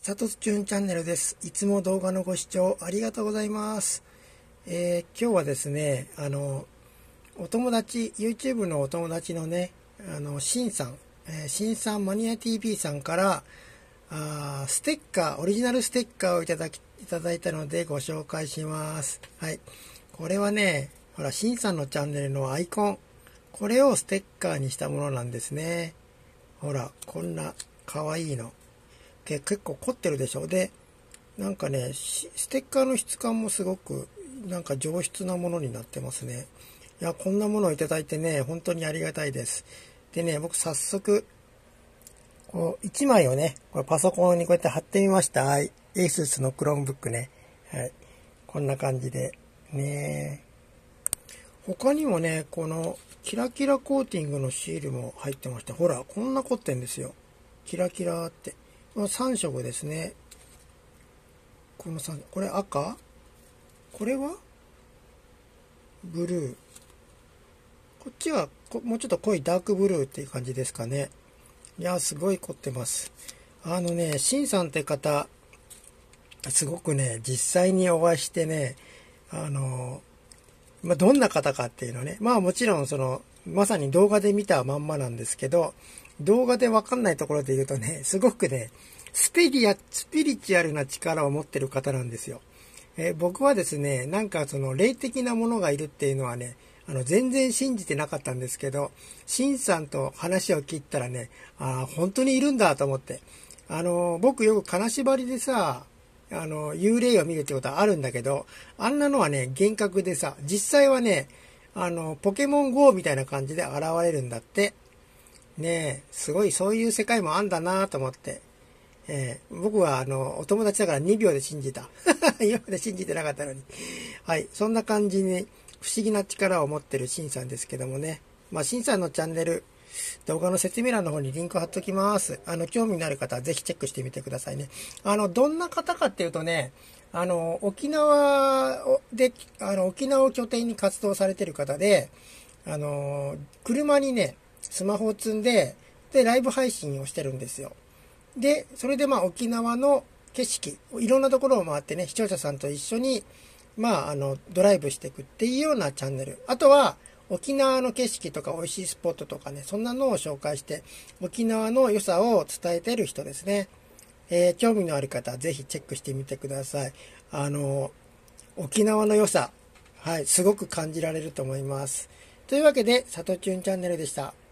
サトチューンチャンネルです。いつも動画のご視聴ありがとうございます。今日はですね、お友達、YouTube のお友達のね、シンさんマニア TV さんから、ステッカー、オリジナルステッカーをいただいたのでご紹介します。はい。これはね、ほら、シンさんのチャンネルのアイコン、これをステッカーにしたものなんですね。ほら、こんな可愛いの。結構凝ってるでしょ。で、なんかね、ステッカーの質感もすごくなんか上質なものになってますね。いや、こんなものをいただいてね、本当にありがたいです。でね、僕早速、こう、1枚をね、これパソコンにこうやって貼ってみました。はい。ASUS の Chromebook ね。はい。こんな感じで。ね。他にもね、このキラキラコーティングのシールも入ってまして、ほら、こんな凝ってんですよ。キラキラって。この3色ですね。この3、これ赤？これはブルー。こっちはもうちょっと濃いダークブルーっていう感じですかね。いや、すごい凝ってます。シンさんって方、すごくね、実際にお会いしてね、どんな方かっていうのね。もちろんまさに動画で見たまんまなんですけど、動画でわかんないところで言うとね、すごくね、スピリチュアルな力を持ってる方なんですよ。僕はですね、なんか霊的なものがいるっていうのはね、全然信じてなかったんですけど、シンさんと話を聞いたらね、本当にいるんだと思って。僕よく金縛りでさ、幽霊を見るってことはあるんだけど、あんなのはね、幻覚でさ、実際はね、ポケモン GO みたいな感じで現れるんだって。ねえ、すごいそういう世界もあんだなと思って。僕はお友達だから2秒で信じた。今まで信じてなかったのに。はい。そんな感じに不思議な力を持ってるシンさんですけどもね。シンさんのチャンネル、動画の説明欄の方にリンク貼っときます。興味のある方はぜひチェックしてみてくださいね。どんな方かっていうとね、沖縄を拠点に活動されてる方で、車にね、スマホを積んで、ライブ配信をしてるんですよ。で、それで沖縄の景色、いろんなところを回ってね、視聴者さんと一緒に、ドライブしていくっていうようなチャンネル。あとは、沖縄の景色とか美味しいスポットとかね、そんなのを紹介して、沖縄の良さを伝えてる人ですね。興味のある方はぜひチェックしてみてください。沖縄の良さ、はい、すごく感じられると思います。というわけで、サトチューンチャンネルでした。